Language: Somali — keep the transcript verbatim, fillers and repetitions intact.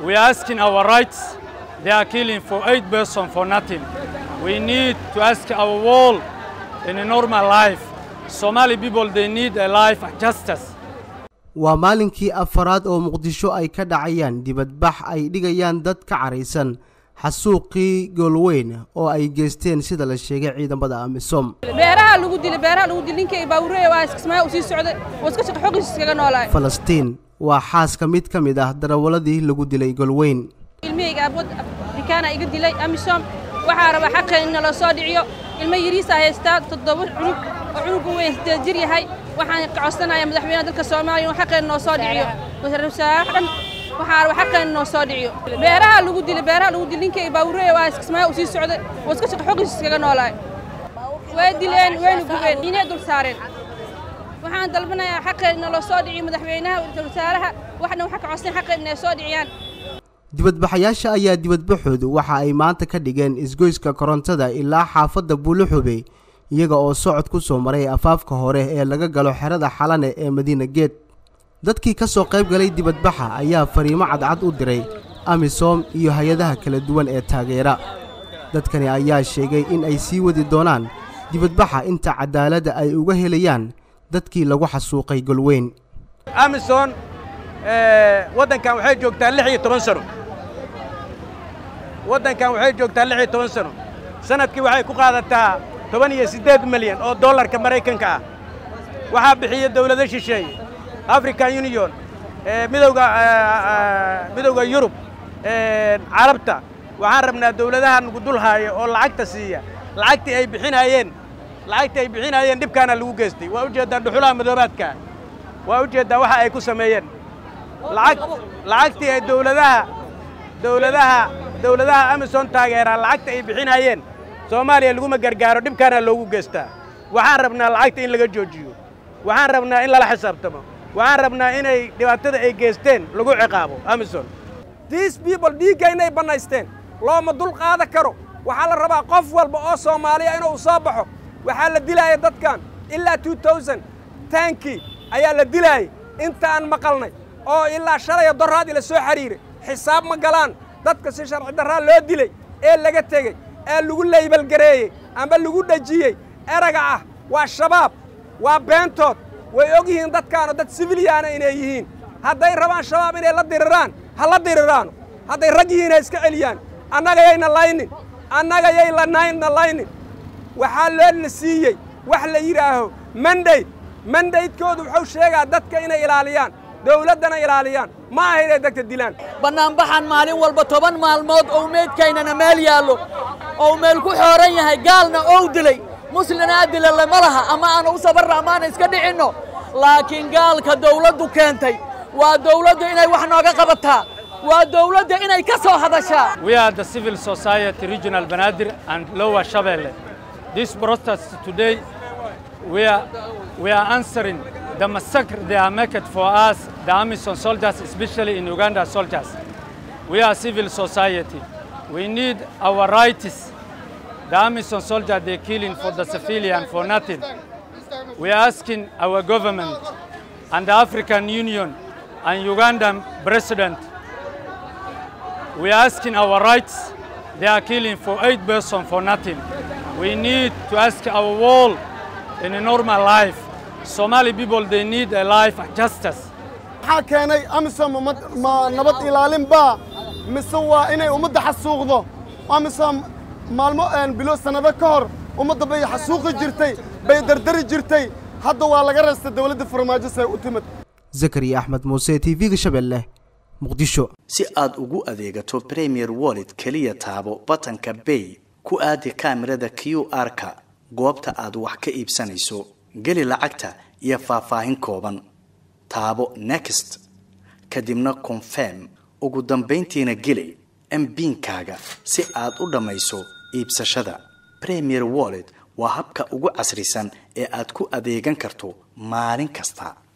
We are asking our rights. They are killing for eight persons for nothing. We need to ask our world in a normal life. Somali people, they need a life of justice. waa maalinkii afaraad oo Muqdisho ay ka dhacayaan dibadbax ay dhigayaan dad ka careysan xasuuqii Golweyn oo ay geysteen sida la sheegay ciidamada Amisom. beeraha lagu dilay beeraha lagu dilay ninkay baawrey waa iskasmaa u sii socday oo iska shaqo xoog iskaga noolay. Falastiin waa xaas ka mid kamid ah darawaladii lagu dilay Golweyn. ilmihayga abad kana iga dilay Amisom waxa raba xaqeen in la soo dhiciyo ilma yariisa haysta toddoba cunug oo cunug weyn jir yahay waxaan ka codsanayaa madaxweynaha dalka Soomaaliya oo xaqeen noo soo dhiciyo wasaaraddan waxa raba xaqeen noo soo dhiciyo beeraha lagu dilay beeraha lagu dilay ninkay baawrey waa iskasmaa u sii socday oo iska shaqo xoog iskaga noolay. way dileen way gubeen inay dul saareen waxaan dalbanayaa xaqeen in la soo dhiciyo madaxweynaha wasaaraha waxna waxa ka codsan xaqeen inay soo dhiciyaan. dibadbaxayaasha ayaa dibadbaxoodu waxa ay maanta ka dhigeen isgoyska korontada ilaa xaafadda Buuluxubey iyaga oo socod ku soo maray afaafka hore ee laga galo xerada Xalane ee Madiina Gate. dadkii ka soo qayb galay dibadbaxa ayaa fariimo cadcad u diray Amisom iyo hay'adaha kala duwan ee taageera. dadkani ayaa sheegay in ay sii wadi doonaan dibadbaxa inta cadaaladda ay uga helayaan dadkii lagu xasuuqay Golweyn. Amisom ee wadankan waxay joogtaa lix iyo toban sano wadankan waxay joogtaa lix iyo toban sano sanadkii waxay ku qaadataa toban iyo siddeed milyan oo dollarka Mareykanka ah waxa bixiya dawladda shisheeye African Union ee midowga midowga Yurub ee Carabta waxaan rabnaa dawladaha nagu dul haayo oo lacagta siiya lacagtii ay bixinayeen lacagtii ay bixinayeen dibkaana lagu geystay waa u jeedaan dhuxulaha madoobaadka waa u jeedaan waxa ay ku sameeyeen lacag lacagtii ay dawladaha dawladaha dawladaha Amisom taageera lacagta ay bixinayeen Soomaaliya lagu ma gargaaro dibkaana loogu geystaa waxaan rabnaa lacagta in laga joojiyo waxaan rabnaa in la xisaabtamo waxaan rabnaa inay dhibaatada ay geysteen lagu ciqaabo Amisom. these people dhiigga inay banaysteen looma dul qaada karo waxa la rabaa qof walba oo Soomaaliya inuu soo baxo waxa la dilaayay dadkan ilaa two thousand tankii ayaa la dilaayay inta aan maqalnay oo ilaa shalay daraad ila soo xariiray xisaab ma galaan dadka si sharci darra loo dilay ee laga tagay ee lagu leeybal gareeyay ama lagu dhajiyay eraga ah waa shabaab waa beentood way ogyihiin dadkaan dad civilian inay yihiin hadday rabaan shabaab inay la diriraan ha la diriraan hadday rag yihiin iska celiyaan annaga yayna laynin annaga yay la nayna laynin waxa loo siiyay wax la yiraaho mandate mandate-koodu wuxuu sheegaa dadka inay ilaaliyaan dawladana ilaaliyaan ma aha inay dadka dilaan. banaanbaxan maalin walba toban maalmood oo meedkaynana meel yaalo oo meel ku xooran yahay gaalna oo dilay muslimna dilay ma laha ama aan u sabarra ama aan iska dhicino laakiin gaalka dawladdu keentay waa dawladdu inay wax nooga qabataa waa dawladda inay ka soo hadashaa. We are the civil society regional Banaadir and Lower Shabelle. This protest today we are we are answering the massacre they are making for us, the Amisom soldiers, especially in Uganda soldiers. We are civil society. We need our rights. The Amisom soldiers, they're killing for the civilian for nothing. We are asking our government and the African Union and Ugandan president, we are asking our rights. They are killing for eight persons for nothing. We need to ask our world in a normal life. Somali people, they need a life of justice. waxa keenay Amisom ma nabad ilaalin ba mise waa inay umada xasuuqdo Amisom maalmo aan bilo sanado ka hor umada bay xasuuqi jirtay bay dardari jirtay hadda waa laga reestay dawladda Farmaajo say u timid. Zakariya Ahmed Muuse T V-ga Shabeelle Muqdisho. si aad ugu adeegato Premier Wallet kaliya taabo batanka Pay ku aadi kaamirada Q R-ka goobta aad wax ka iibsanayso gali lacagta iyo faahfaahin kooban taabo Next kadibna Confirm ugu dambeyntiina gali M PIN-kaaga si aad u dhamayso iibsashada. Premier Wallet waa habka ugu casrisan ee aad ku adeegan karto maalin kasta.